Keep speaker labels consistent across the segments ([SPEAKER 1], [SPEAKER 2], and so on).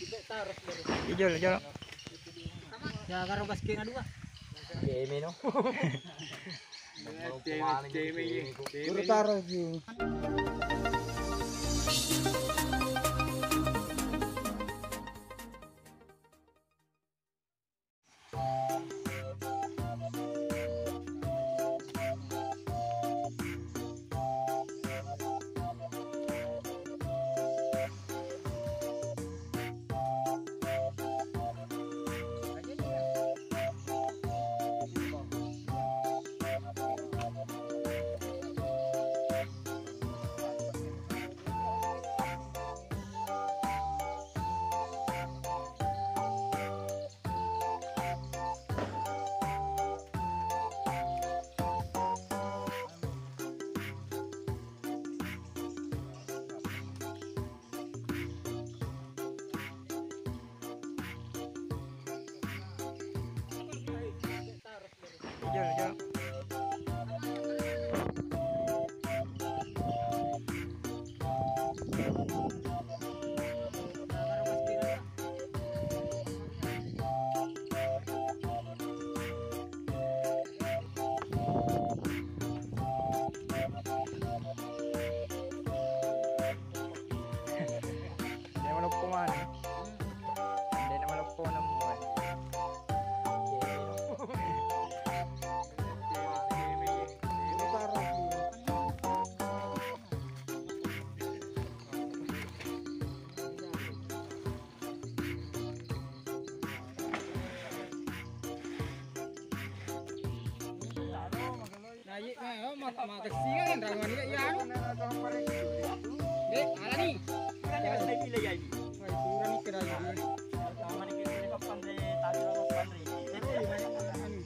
[SPEAKER 1] Ijol, ijol.
[SPEAKER 2] Ya karo basket na dua.
[SPEAKER 3] Game no.
[SPEAKER 2] Puro taro yun.
[SPEAKER 1] Ijol, ijol. Hindi naman ako kumain. Hindi naman ako po ng buhay.
[SPEAKER 2] Makasigan rawan ni ya anu. Ala ni.
[SPEAKER 3] Kaya sa pila yan.
[SPEAKER 2] Wai pura ni kira ya.
[SPEAKER 3] Tama ni kini pa pandre, tali lang pandre.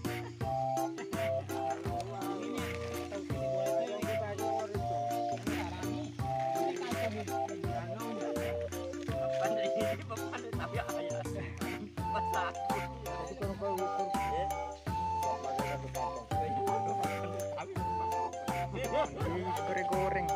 [SPEAKER 3] Pandre ini pa pandre tapi ayah. Masak.
[SPEAKER 1] Goreng-goreng.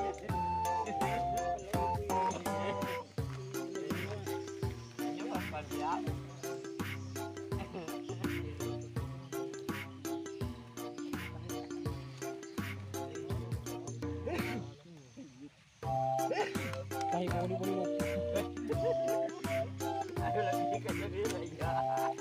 [SPEAKER 2] Kahit boli-boli mo.
[SPEAKER 3] Ayo lagi kerja dia ya.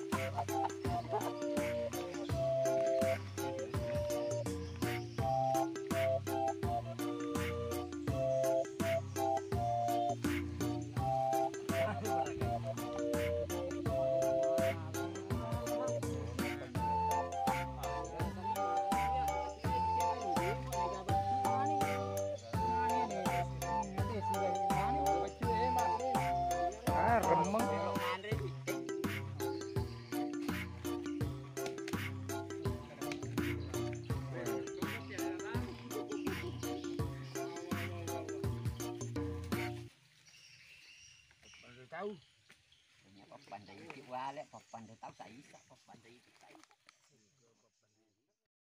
[SPEAKER 1] Remeng.
[SPEAKER 3] Tahu. Punya papan dari wale, papan dari tahu saya, papan dari